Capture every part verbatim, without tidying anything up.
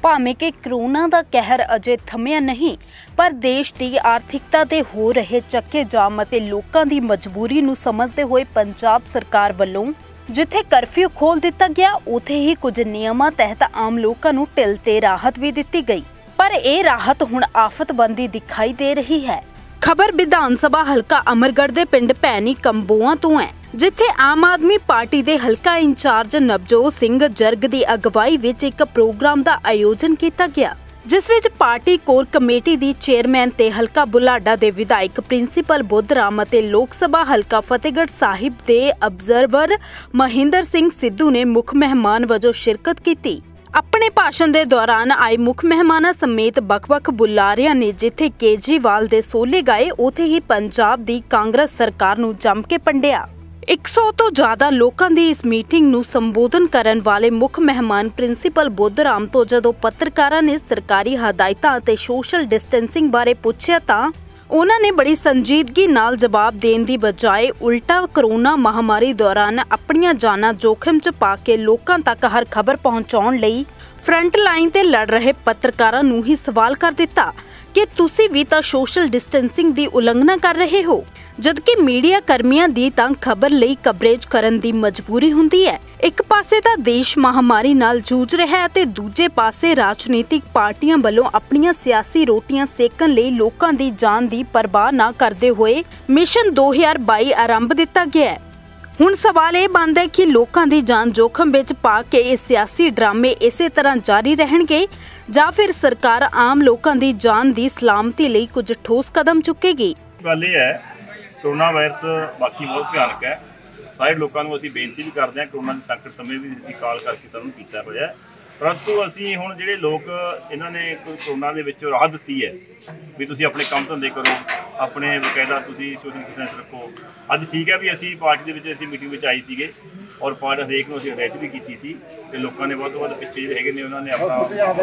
भावें कि करोना का कहर अजे थमिया नहीं, पर देश की आर्थिकता ते हो रहे चक्के जाम अते लोकां दी मजबूरी नूं समझदे होए पंजाब सरकार वल्लों जिथे करफ्यू खोल दिता गया, उथे ही कुछ नियमां तहत आम लोकां नूं ढिल ते राहत भी दिती गई। पर यह राहत हुण आफत बनदी दिखाई दे रही है। खबर विधान सभा हलका अमरगढ़ दे पिंड भैनी कंबोआ तो है, जिथे आम आदमी पार्टी दे हलका इंचार्ज नवजोत सिंह जर्ग दी अगवाई विच एक प्रोग्राम दा आयोजन किया गया, जिस विच पार्टी कोर कमेटी दी चेयरमैन ते हलका बुलाडा दे विधायक प्रिंसीपल बुद्धराम अते लोक सभा हलका फतेहगढ़ साहिब दे अबजरवर महेंद्र सिंह सिद्धू ने मुख मेहमान वजों शिरकत की। अपने भाषण के दौरान आए मुख मेहमाना समेत बख-बख बुलारियां ने जिथे केजरीवाल दे सोले गाए, उथे ही पंजाब दी कांग्रेस सरकार नूं जम के पंडिया। एक सौ तो ज्यादा लोगों की इस मीटिंग नूं संबोधन करन वाले मुख मेहमान प्रिंसीपल बुद्धराम तो जदों पत्रकारां ने सरकारी हदायतां ते सोशल डिस्टेंसिंग बारे पूछया तां उन्हां ने बड़ी संजीदगी नाल जवाब देण दी बजाय उल्टा करोना महामारी दौरान अपनियां जानां जोखिम च पा के लोकां तक हर खबर पहुंचाउण लई फ्रंट लाइन ते लड़ रहे पत्रकारां नूं ही सवाल कर दिता कि तुसीं भी तां सोशल डिस्टेंसिंग दी उलंघना कर रहे हो, जबकि मीडिया कर्मियों की तां खबर लई कवरेज करन दी मजबूरी हुंदी है। एक पासे तां देश महामारी नाल जूझ रहा है ते दूजे पासे राजनीतिक पार्टियां वालों अपनियां सियासी रोटियां सेकन लई लोकां दी जान दी परवाह ना करदे होए मिशन दो हज़ार बाई आरंभ दिता गया है। हुण सवाल यह बनदा है कि लोकां दी जान जोखम विच पा के ये सियासी ड्रामे इसे तरह जारी रहणगे जां फिर सरकार आम लोकां दी जान दी सलामती लई कुछ ठोस कदम चुकेगी। गल ये है, कोरोना वायरस बाकी बहुत भयानक है। सारे लोगों को असीं बेनती भी करते हैं, कोरोना के संकट समय भी असीं कॉल करके सानूं कीता होया, परंतु असीं हुण जिहड़े लोग इन्हां ने कोरोना दे विच राह दित्ती है भी तुसीं अपने काम धंधे करो, अपने बकायदा तुसीं सोशल डिस्टेंस रखो। अज ठीक है भी असीं पार्टी दे विच असीं मीटिंग विच आई सीगे और पार्टी हरेक नूं असीं हदायत भी कीती सी ते लोकां ने बहुत तो बहुत पिछे जिहड़े हैगे ने उन्हां ने अपना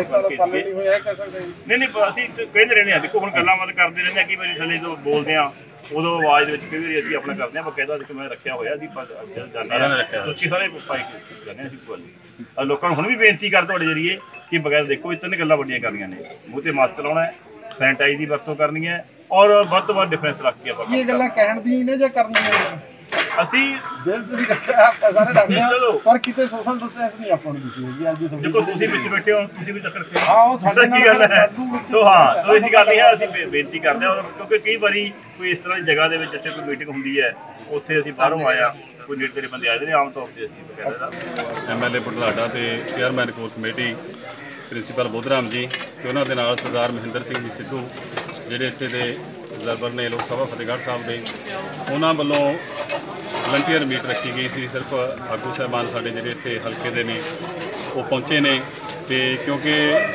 नहीं नहीं असीं कहंदे रहंदे हां। देखो हुण गल्लां बात करदे रहंदे कि वारी थल्ले जो बोलदे आ उदों आवाज़ दे विच कई वारी असीं अपना करदे हां, बकायदा एक मैं रखिया होया असीं जाने तुसीं सारे पाई जाने असीं कोल लोकां नूं हुण भी बेनती कर तुहाडे जरिए कि बकायदा देखो इतने गल्लां वड्डियां करनियां ने, मूँह ते मास्क लाउणा है, सैनिटाइज की वरतों करनी है और वध तो वध डिफरेंस रख के ਆਪਾਂ ਇਹ ਗੱਲਾਂ ਕਹਿਣ ਦੀ ਨੇ ਜਾਂ ਕਰਨੀਆਂ ਨੇ। ਅਸੀਂ ਜੇਲ੍ਹ ਤੁਸੀਂ ਰੱਖਿਆ ਸਾਰੇ ਡਰਦੇ ਆ ਪਰ ਕਿਤੇ ਸੋਸ਼ਲ ਡਿਸਟੈਂਸ ਨਹੀਂ ਆਪਾਂ ਨੂੰ ਦਿਸੀ ਹੈਗੀ। ਅੱਜ ਦੇਖੋ ਤੁਸੀਂ ਵਿੱਚ ਬੈਠੇ ਹੋ, ਤੁਸੀਂ ਵੀ ਟੱਕਰ ਕੇ ਹਾਂ ਉਹ ਸਾਡੇ ਕੀ ਗੱਲ ਹੈ। ਸੋ ਹਾਂ ਸੋ ਇਹ ਗੱਲ ਨਹੀਂ ਹੈ, ਅਸੀਂ ਬੇਨਤੀ ਕਰਦੇ ਹਾਂ ਕਿਉਂਕਿ ਕਈ ਵਾਰੀ ਕੋਈ ਇਸ ਤਰ੍ਹਾਂ ਦੀ ਜਗ੍ਹਾ ਦੇ ਵਿੱਚ ਇੱਥੇ ਕੋਈ ਮੀਟਿੰਗ ਹੁੰਦੀ ਹੈ, ਉੱਥੇ ਅਸੀਂ ਬਾਹਰੋਂ ਆਇਆ ਕੋਈ ਨੇੜੇ ਤੇੜੇ ਬੰਦੇ ਆਏ ਨੇ, ਆਮ ਤੌਰ ਤੇ ਅਸੀਂ ਬਕਾਇਦਾ ਐਮ ਐਲ ਏ ਬੁਢਲਾਡਾ ਤੇ chairman core committee principal Budhram ji तो उन्होंने नाल सरदार महेंद्र सिंह जी सिद्धू जिहड़े इत्थे दे ऑबजरवर ने लोक सभा फतेहगढ़ साहब दे, उन्होंने वालों वलंटीयर मीट रखी गई सी। सिर्फ आगू साहबान साडे जिहड़े इत्थे हल्के दे ने वो पहुँचे ने ते क्योंकि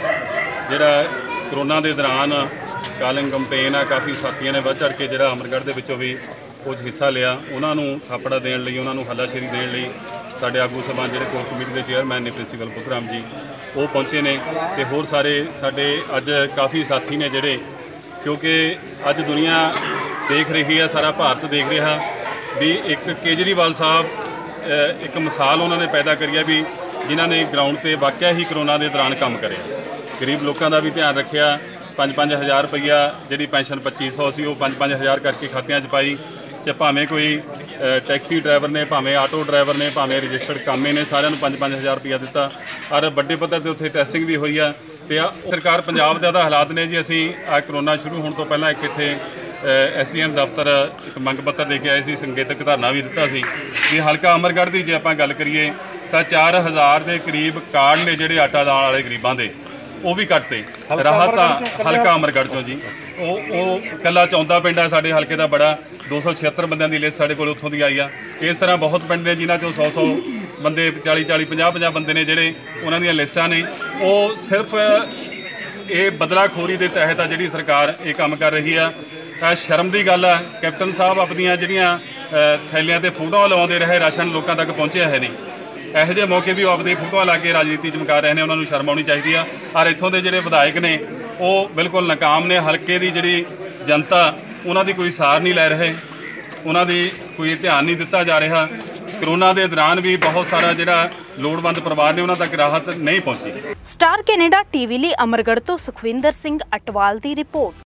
जिहड़ा करोना के दौरान कालिंग कंपेन आ काफ़ी साथियों ने बढ़ चढ़ के जिहड़ा अमरगढ़ दे विचों भी कुछ हिस्सा लिया, उन्होंने थापड़ा देण लई उन्होंने हलाशेरी देण लई साडे आगू साहबान जिहड़े कोर कमेटी के चेयरमैन ने प्रिंसीपल बुद्धराम जी वो पहुँचे ने ते होर सारे साडे अज काफ़ी साथी ने जिहड़े, क्योंकि अज दुनिया देख रही है, सारा भारत देख रहा भी एक केजरीवाल साहब एक मिसाल उन्होंने पैदा करी है भी जिन्हों ने ग्राउंड पर वाकया ही करोना के दौरान काम करे, गरीब लोगों का भी ध्यान रखा, पाँच पाँच हज़ार रुपया जी पेंशन पच्ची सौ सी वो पाँच पाँच हज़ार करके खात्यां च पाई, चाहे भावें कोई टैक्सी ड्राइवर ने, भावें आटो ड्राइवर ने, भावें रजिस्टर्ड कामे ने, सारिਆਂ ਨੂੰ पाँच पाँच हज़ार रुपया दिता और ਵੱਡੇ पद्धर ਤੇ ਉੱਥੇ ਟੈਸਟਿੰਗ भी हुई है। तो सरकार पंजाब ਦੇ हालात ने जी ਅਸੀਂ आ करोना शुरू होने तो पहला एक इत्थे एस डी एम दफ्तर एक मंग पत्र दे के आए सी, संकेतक धरना भी दिता सी भी हल्का अमरगढ़ की जे आपां गल करिए तो चार हज़ार के करीब कार्ड ने जिहड़े आटा दाल वाले गरीबां दे वो भी कटते राहत हल्का अमरगढ़ चों जी वो कला चौंदा पिंड है साडे हल्के का बड़ा दो सौ छिहत्तर बंदियां की लिस्ट साडे कोल उत्थों दी आई आ। इस तरह बहुत पिंड ने जिन्हां चों सौ सौ बंदे चाली चाली पंजाह पंजाह बंदे ने जिहड़े उन्हां दीयां लिस्टां ने। वो सिर्फ ये बदलाखोरी के तहत आ जिहड़ी सरकार ये काम कर रही है। शर्म की गल है, कैप्टन साहब अपनियां जिहड़ियां थैलियां ते फोटोआं लवाउंदे रहे, राशन लोकां तक पहुँचिया है नहीं, ਇਹੋ ਜਿਹੇ मौके भी अपनी फोटोआं ला के राजनीति चमका रहे हैं, उन्होंने शर्म आनी चाहिए। और इत्थों के जिहड़े विधायक ने वो बिल्कुल नाकाम ने, हल्के की जिहड़ी जनता उन्हों की कोई सार नहीं लै रहे, उन्हों की कोई ध्यान नहीं दिता जा रहा। ਕਰੋਨਾ ਦੇ ਦੌਰਾਨ ਵੀ ਬਹੁਤ ਸਾਰਾ ਜਿਹੜਾ ਲੋੜਵੰਦ ਪਰਿਵਾਰ ਨੇ ਉਹਨਾਂ ਤੱਕ ਰਾਹਤ ਨਹੀਂ ਪਹੁੰਚੀ। ਸਟਾਰ ਕੈਨੇਡਾ ਟੀਵੀ ਲਈ ਅਮਰਗੜ੍ਹ ਤੋਂ ਸੁਖਵਿੰਦਰ ਸਿੰਘ ਅਟਵਾਲ ਦੀ ਰਿਪੋਰਟ।